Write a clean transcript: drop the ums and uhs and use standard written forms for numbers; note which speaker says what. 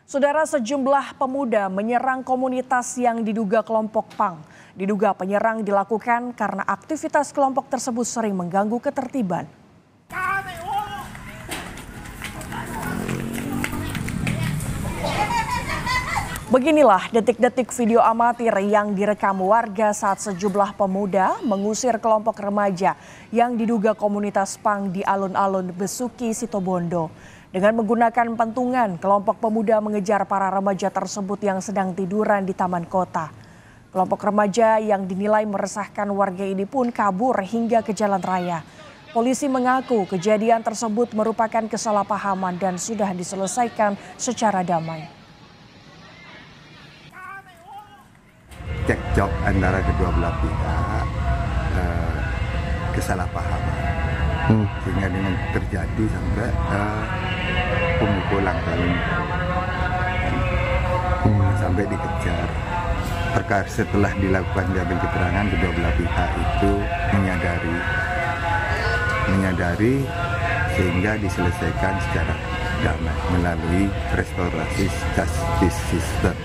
Speaker 1: Saudara, sejumlah pemuda menyerang komunitas yang diduga kelompok PANG. Diduga penyerang dilakukan karena aktivitas kelompok tersebut sering mengganggu ketertiban. Beginilah detik-detik video amatir yang direkam warga saat sejumlah pemuda mengusir kelompok remaja yang diduga komunitas PANG di alun-alun Besuki, Situbondo. Dengan menggunakan pentungan, kelompok pemuda mengejar para remaja tersebut yang sedang tiduran di taman kota. Kelompok remaja yang dinilai meresahkan warga ini pun kabur hingga ke jalan raya. Polisi mengaku kejadian tersebut merupakan kesalahpahaman dan sudah diselesaikan secara damai.
Speaker 2: Cekcok antara kedua belah pihak, kesalahpahaman, sehingga dengan terjadi sampai pemukulan sampai dikejar. Perkara setelah dilakukan diambil keterangan, kedua belah pihak itu menyadari sehingga diselesaikan secara damai melalui restorasi justice system.